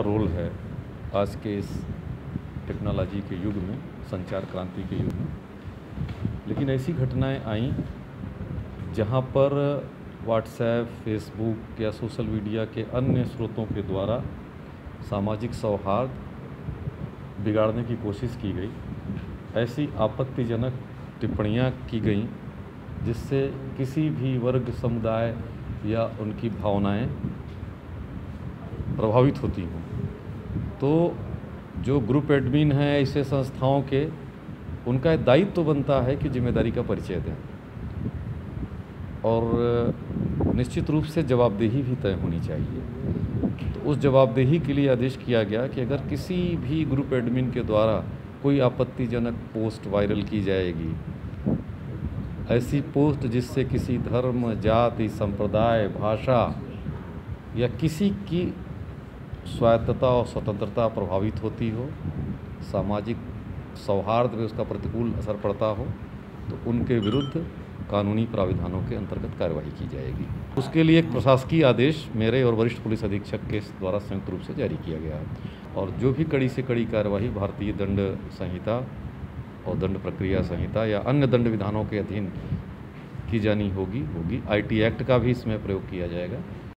Role है आज के इस टेक्नोलॉजी के युग में, संचार क्रांति के युग में। लेकिन ऐसी घटनाएं आईं जहां पर व्हाट्सएप, फेसबुक या सोशल मीडिया के अन्य स्रोतों के द्वारा सामाजिक सौहार्द बिगाड़ने की कोशिश की गई। ऐसी आपत्तिजनक टिप्पणियां की गईं जिससे किसी भी वर्ग, समुदाय या उनकी भावनाएं प्रभावित होती हों। तो जो ग्रुप एडमिन हैं ऐसे संस्थाओं के, उनका दायित्व तो बनता है कि जिम्मेदारी का परिचय दें और निश्चित रूप से जवाबदेही भी तय होनी चाहिए। तो उस जवाबदेही के लिए आदेश किया गया कि अगर किसी भी ग्रुप एडमिन के द्वारा कोई आपत्तिजनक पोस्ट वायरल की जाएगी, ऐसी पोस्ट जिससे किसी धर्म, जाति, संप्रदाय, भाषा या किसी की स्वायत्तता और स्वतंत्रता प्रभावित होती हो, सामाजिक सौहार्द में उसका प्रतिकूल असर पड़ता हो, तो उनके विरुद्ध कानूनी प्राविधानों के अंतर्गत कार्रवाई की जाएगी। उसके लिए एक प्रशासकीय आदेश मेरे और वरिष्ठ पुलिस अधीक्षक के द्वारा संयुक्त रूप से जारी किया गया है और जो भी कड़ी से कड़ी कार्रवाई भारतीय दंड संहिता और दंड प्रक्रिया संहिता या अन्य दंड विधानों के अधीन की जानी होगी। IT एक्ट का भी इसमें प्रयोग किया जाएगा।